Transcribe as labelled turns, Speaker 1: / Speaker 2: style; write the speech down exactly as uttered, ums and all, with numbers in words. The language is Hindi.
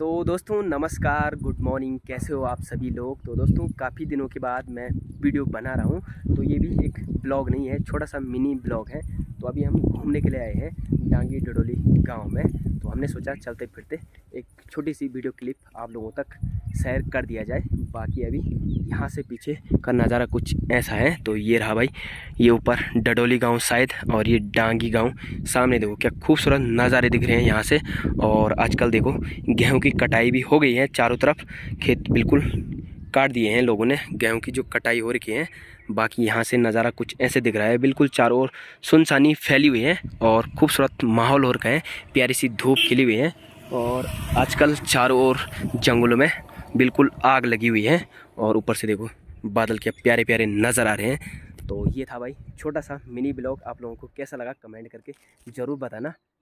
Speaker 1: तो दोस्तों नमस्कार, गुड मॉर्निंग। कैसे हो आप सभी लोग। तो दोस्तों काफ़ी दिनों के बाद मैं वीडियो बना रहा हूँ। तो ये भी एक ब्लॉग नहीं है, छोटा सा मिनी ब्लॉग है। तो अभी हम घूमने के लिए आए हैं डांगी डडोली गांव में। तो हमने सोचा चलते फिरते एक छोटी सी वीडियो क्लिप आप लोगों तक शेयर कर दिया जाए। बाकी अभी यहाँ से पीछे का नज़ारा कुछ ऐसा है। तो ये रहा भाई, ये ऊपर डडोली गांव शायद, और ये डांगी गांव सामने। देखो क्या खूबसूरत नज़ारे दिख रहे हैं यहाँ से। और आजकल देखो गेहूं की कटाई भी हो गई है, चारों तरफ खेत बिल्कुल काट दिए हैं लोगों ने, गेहूं की जो कटाई हो रखी है। बाकी यहाँ से नज़ारा कुछ ऐसे दिख रहा है, बिल्कुल चारों ओर सुनसानी फैली हुई है और खूबसूरत माहौल हो रखा है। प्यारी सी धूप खिली हुई है और आजकल चारों ओर जंगलों में बिल्कुल आग लगी हुई है। और ऊपर से देखो बादल क्या प्यारे प्यारे नज़र आ रहे हैं। तो ये था भाई छोटा सा मिनी ब्लॉग। आप लोगों को कैसा लगा कमेंट करके ज़रूर बताना।